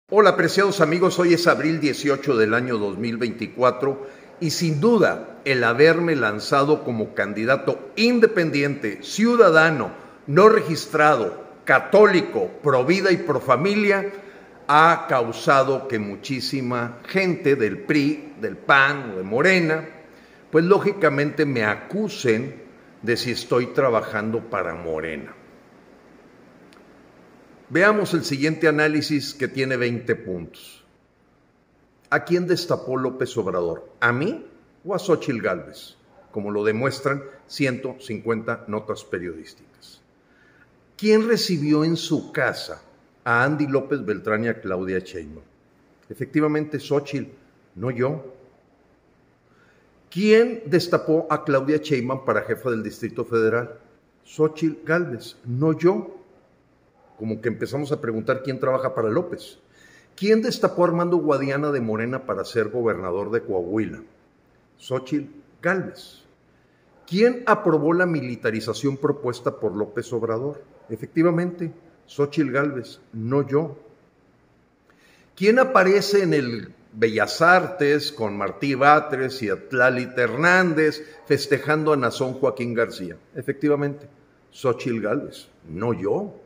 Hola, apreciados amigos, hoy es abril 18 del año 2024 y sin duda el haberme lanzado como candidato independiente, ciudadano, no registrado, católico, pro vida y pro familia ha causado que muchísima gente del PRI, del PAN o de Morena, pues lógicamente me acusen de si estoy trabajando para Morena. Veamos el siguiente análisis que tiene 20 puntos. ¿A quién destapó López Obrador? ¿A mí o a Xóchitl Gálvez? Como lo demuestran 150 notas periodísticas. ¿Quién recibió en su casa a Andy López Beltrán y a Claudia Sheinbaum? Efectivamente, Xóchitl, no yo. ¿Quién destapó a Claudia Sheinbaum para jefa del Distrito Federal? Xóchitl Gálvez, no yo. Como que empezamos a preguntar quién trabaja para López. ¿Quién destapó a Armando Guadiana de Morena para ser gobernador de Coahuila? Xóchitl Gálvez. ¿Quién aprobó la militarización propuesta por López Obrador? Efectivamente, Xóchitl Gálvez, no yo. ¿Quién aparece en el Bellas Artes con Martí Batres y Atlalita Hernández festejando a Nazón Joaquín García? Efectivamente, Xóchitl Gálvez, no yo.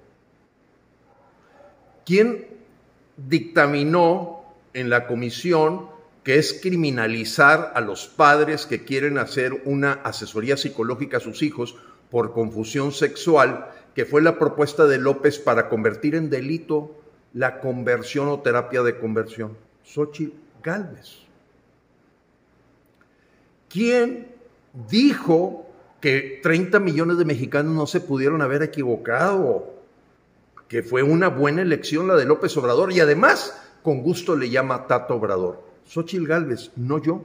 ¿Quién dictaminó en la comisión que es criminalizar a los padres que quieren hacer una asesoría psicológica a sus hijos por confusión sexual, que fue la propuesta de López para convertir en delito la conversión o terapia de conversión? Xóchitl Gálvez. ¿Quién dijo que 30 millones de mexicanos no se pudieron haber equivocado? Que fue una buena elección la de López Obrador y además con gusto le llama Tato Obrador. Xóchitl Gálvez, no yo.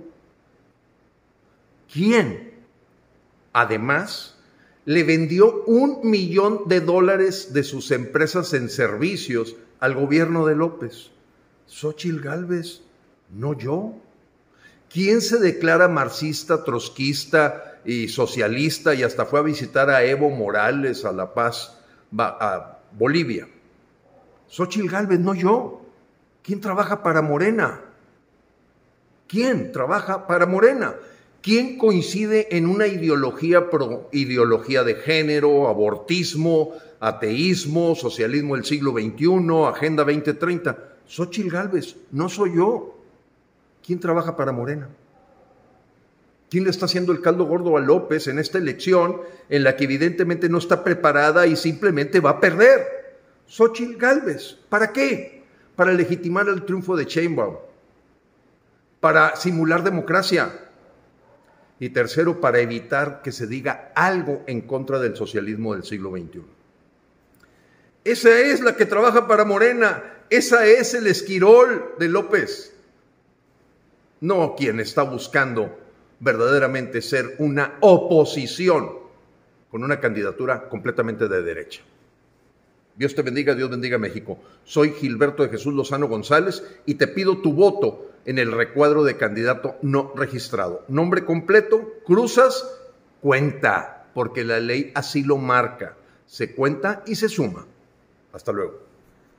¿Quién? Además, le vendió $1 millón de sus empresas en servicios al gobierno de López. Xóchitl Gálvez, no yo. ¿Quién se declara marxista, trotskista y socialista y hasta fue a visitar a Evo Morales a La Paz, a Bolivia? Xóchitl Gálvez, no yo. ¿Quién trabaja para Morena? ¿Quién trabaja para Morena? ¿Quién coincide en una ideología de género, abortismo, ateísmo, socialismo del siglo XXI, Agenda 2030? Xóchitl Gálvez, no soy yo. ¿Quién trabaja para Morena? ¿Quién le está haciendo el caldo gordo a López en esta elección en la que evidentemente no está preparada y simplemente va a perder? Xóchitl Gálvez. ¿Para qué? Para legitimar el triunfo de Sheinbaum. Para simular democracia. Y tercero, para evitar que se diga algo en contra del socialismo del siglo XXI. Esa es la que trabaja para Morena. Esa es el Esquirol de López. No quien está buscando verdaderamente ser una oposición con una candidatura completamente de derecha. Dios te bendiga, Dios bendiga a México. Soy Gilberto de Jesús Lozano González y te pido tu voto en el recuadro de candidato no registrado. Nombre completo, cruzas, cuenta, porque la ley así lo marca. Se cuenta y se suma. Hasta luego.